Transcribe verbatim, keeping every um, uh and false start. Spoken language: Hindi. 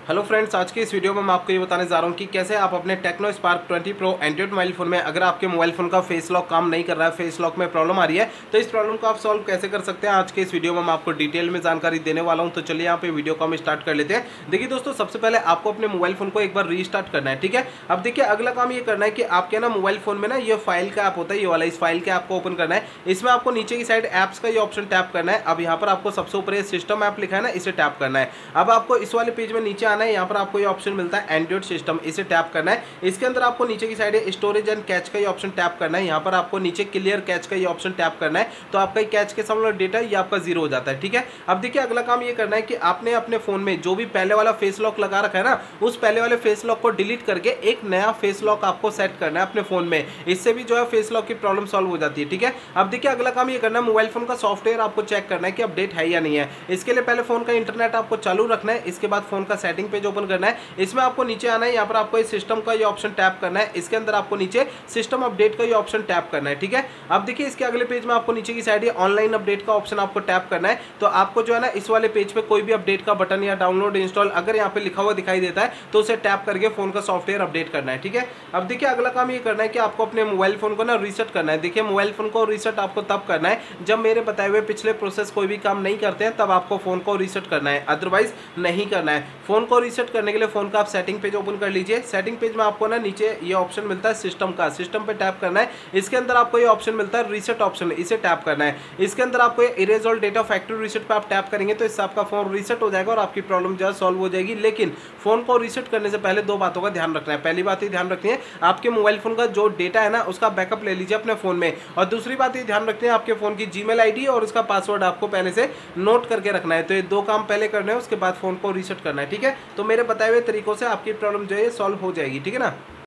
हेलो फ्रेंड्स, आज के इस वीडियो में मैं आपको ये बताने जा रहा हूँ कि कैसे आप अपने Tecno Spark twenty pro Android mobile phone में अगर आपके मोबाइल फोन का फेस लॉक काम नहीं कर रहा है, फेस लॉक में प्रॉब्लम आ रही है, तो इस प्रॉब्लम को आप सॉल्व कैसे कर सकते हैं। आज के इस वीडियो में मैं आपको डिटेल में जानकारी देने वाला हूँ। तो चलिए यहाँ पे वीडियो को हम स्टार्ट कर लेते हैं। देखिए दोस्तों, सबसे पहले आपको अपने मोबाइल फोन को एक बार रीस्टार्ट करना है, ठीक है। अब देखिए, अगला काम ये करना है कि आपके ना मोबाइल फोन में ना ये फाइल का ऐप होता है, ये वाला, इस फाइल के ऐप को ओपन करना है। इसमें आपको नीचे की साइड ऐप्स का ये ऑप्शन टैप करना है। अब यहाँ पर आपको सबसे ऊपर ये सिस्टम ऐप लिखा है ना, इसे टैप करना है। अब आपको इस वाले पेज में नीचे आना है, यहाँ पर आपको ये ऑप्शन मिलता है एंड्रॉइड सिस्टम, इसे टैप करना है। इसके अंदर आपको नीचे की साइड स्टोरेज एंड कैच का ये ऑप्शन टैप करना है। यहाँ पर आपको नीचे क्लियर कैच का ये ऑप्शन टैप करना है, तो आपका कैच के सामने डेटा ये आपका जीरो हो जाता है, ठीक है। अब देखिए, अगला काम ये करना है कि आपने अपने फोन में जो भी पहले वाला फेस लॉक लगा रखा है ना, उस पहले वाले फेस लॉक को डिलीट करके एक नया फेस लॉक आपको सेट करना है अपने फोन में। इससे भी जो है फेस लॉक की प्रॉब्लम सॉल्व हो जाती है, ठीक है। अब देखिए, अगला काम ये करना है, मोबाइल फोन का सॉफ्टवेयर आपको चेक करना है कि अपडेट है या नहीं है। इसके लिए पहले फोन का इंटरनेट आपको चालू रखना है। इसके बाद फोन का सेटिंग पेज ओपन करना है। इसमें आपको नीचे आना है, यहाँ पर आपको इस सिस्टम का ये ऑप्शन टैप करना है। इसके अंदर आपको नीचे सिस्टम अपडेट का ये ऑप्शन टैप करना है, ठीक है। अब देखिए, इसके अगले पेज में आपको नीचे की साइड ये ऑनलाइन अपडेट का ऑप्शन आपको टैप करना है। तो आपको जो है ना, इस वाले पेज पे कोई भी अपडेट का बटन या डाउनलोड इंस्टॉल अगर यहाँ पे लिखा हुआ दिखाई देता है, तो उसे टैप करके फोन का सॉफ्टवेयर अपडेट करना है, ठीक है। अब देखिए, अगला काम ये करना है कि आपको अपने मोबाइल फोन को ना रीसेट करना है। देखिए, मोबाइल फोन को रीसेट आपको तब करना है जब मेरे बताए हुए पिछले प्रोसेस कोई भी काम नहीं करते हैं, तब आपको फोन को रीसेट करना है, अदरवाइज नहीं करना है। फोन को रीसेट करने के लिए फोन का आप सेटिंग पेज ओपन कर लीजिए। सेटिंग पेज में आपको ना नीचे ये ऑप्शन मिलता है सिस्टम का, सिस्टम पे टैप करना है। इसके अंदर आपको ये ऑप्शन मिलता है रीसेट ऑप्शन, इसे टैप करना है। इसके अंदर आपको erase all data factory reset पे आप टैप करेंगे, तो इससे आपका फोन रीसेट हो जाएगा और आपकी प्रॉब्लम जो है सॉल्व हो जाएगी। लेकिन फोन को रीसेट करने से पहले दो बातों का ध्यान रखना है। पहली बात ये ध्यान रखनी है, आपके मोबाइल फोन का जो डेटा है ना, उसका बैकअप ले लीजिए अपने फोन में। और दूसरी बात ये ध्यान रखनी है, आपके फोन की जीमेल आईडी और उसका पासवर्ड आपको पहले से नोट करके रखना है। तो ये दो काम पहले करने हैं, उसके बाद फोन को रीसेट करना है, ठीक है। तो मेरे बताए हुए तरीकों से आपकी प्रॉब्लम जो है सॉल्व हो जाएगी, ठीक है ना।